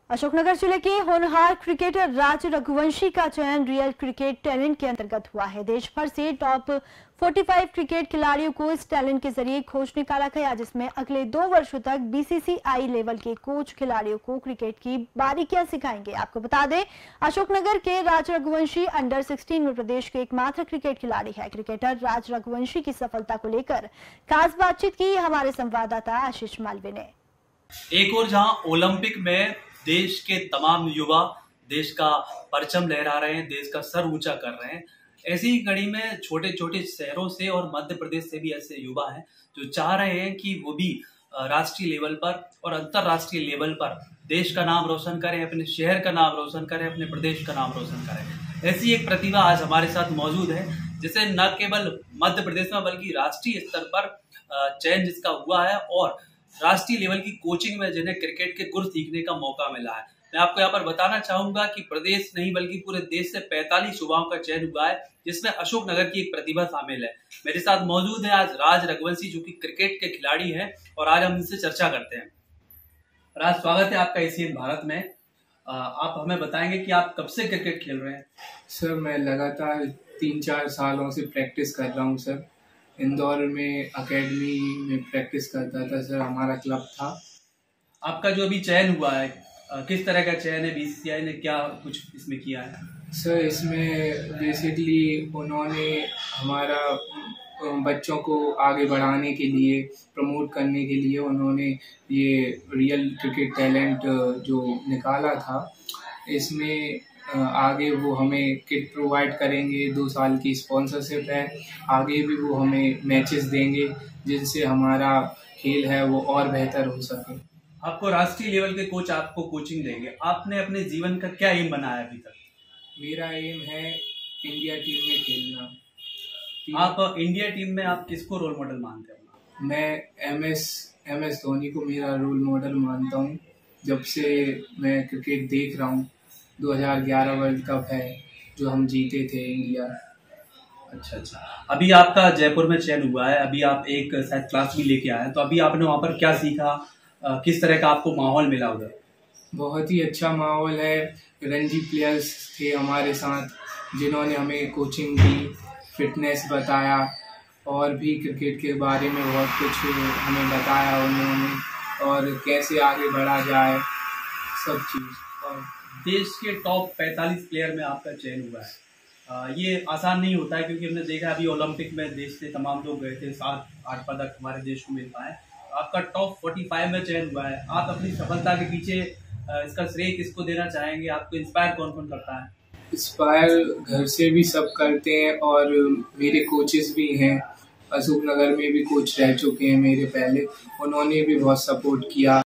अशोकनगर जिले के होनहार क्रिकेटर राज रघुवंशी का चयन रियल क्रिकेट टैलेंट के अंतर्गत हुआ है। देश भर से टॉप 45 क्रिकेट खिलाड़ियों को इस टैलेंट के जरिए खोज निकाला गया, जिसमें अगले 2 वर्षों तक बीसीसीआई लेवल के कोच खिलाड़ियों को क्रिकेट की बारीकियां सिखाएंगे। आपको बता दें, अशोकनगर के राज रघुवंशी अंडर 16 में प्रदेश के एकमात्र क्रिकेट खिलाड़ी है। क्रिकेटर राज रघुवंशी की सफलता को लेकर खास बातचीत की हमारे संवाददाता आशीष मालवीय ने। एक और जहां ओलंपिक में देश के तमाम युवा देश का परचम लहरा रहे हैं, देश का सर ऊंचा कर रहे हैं, ऐसी ही कड़ी में छोटे छोटे शहरों से और मध्य प्रदेश से भी ऐसे युवा हैं जो चाह रहे हैं कि वो भी राष्ट्रीय लेवल पर और अंतरराष्ट्रीय लेवल पर देश का नाम रोशन करें, अपने शहर का नाम रोशन करें, अपने प्रदेश का नाम रोशन करें। ऐसी एक प्रतिभा आज हमारे साथ मौजूद है, जिसे न केवल मध्य प्रदेश में बल्कि राष्ट्रीय स्तर पर चयन जिसका हुआ है और राष्ट्रीय लेवल की कोचिंग में जिन्हें क्रिकेट के गुर सीखने का मौका मिला है। मैं आपको यहाँ पर बताना चाहूंगा कि प्रदेश नहीं बल्कि पूरे देश से 45 युवाओं का चयन हुआ है, जिसमें अशोकनगर की एक प्रतिभा शामिल है। मेरे साथ मौजूद है आज राज रघुवंशी, जो कि क्रिकेट के खिलाड़ी हैं, और आज हम इनसे चर्चा करते हैं। राज, स्वागत है आपका एशियन भारत में। आप हमें बताएंगे कि आप कब से क्रिकेट खेल रहे हैं? सर, मैं लगातार 3-4 सालों से प्रैक्टिस कर रहा हूँ सर। इंदौर में एकेडमी में प्रैक्टिस करता था सर, हमारा क्लब था। आपका जो अभी चयन हुआ है, किस तरह का चयन है? बीसीसीआई ने क्या कुछ इसमें किया है? सर, इसमें बेसिकली उन्होंने हमारा बच्चों को आगे बढ़ाने के लिए, प्रमोट करने के लिए उन्होंने ये रियल क्रिकेट टैलेंट जो निकाला था, इसमें आगे वो हमें किट प्रोवाइड करेंगे। 2 साल की स्पॉन्सरशिप है। आगे भी वो हमें मैचेस देंगे, जिनसे हमारा खेल है वो और बेहतर हो सके। आपको राष्ट्रीय लेवल के कोच आपको कोचिंग देंगे। आपने अपने जीवन का क्या एम बनाया अभी तक? मेरा एम है इंडिया टीम में खेलना। आप इंडिया टीम में आप किसको रोल मॉडल मानते हैं? मैं एम एस धोनी को मेरा रोल मॉडल मानता हूँ। जब से मैं क्रिकेट देख रहा हूँ, 2011 वर्ल्ड कप है जो हम जीते थे इंडिया। अच्छा। अभी आपका जयपुर में चयन हुआ है, अभी आप एक शायद क्लास भी लेके आए हैं, तो अभी आपने वहाँ पर क्या सीखा? किस तरह का आपको माहौल मिला उधर? बहुत ही अच्छा माहौल है। रणजी प्लेयर्स थे हमारे साथ, जिन्होंने हमें कोचिंग दी, फिटनेस बताया और भी क्रिकेट के बारे में बहुत कुछ हमें बताया उन्होंने, और कैसे आगे बढ़ा जाए, सब चीज़। और देश के टॉप 45 प्लेयर में आपका चयन हुआ है। ये आसान नहीं होता है, क्योंकि हमने देखा अभी ओलंपिक में देश से तमाम लोग गए थे, 7-8 पदक हमारे देश को मिल पाए। आपका टॉप 45 में चयन हुआ है। आप अपनी सफलता के पीछे इसका श्रेय किसको देना चाहेंगे? आपको इंस्पायर कौन कौन करता है? इंस्पायर घर से भी सब करते हैं, और मेरे कोचेस भी हैं। अशोकनगर में भी कोच रह चुके हैं मेरे पहले, उन्होंने भी बहुत सपोर्ट किया।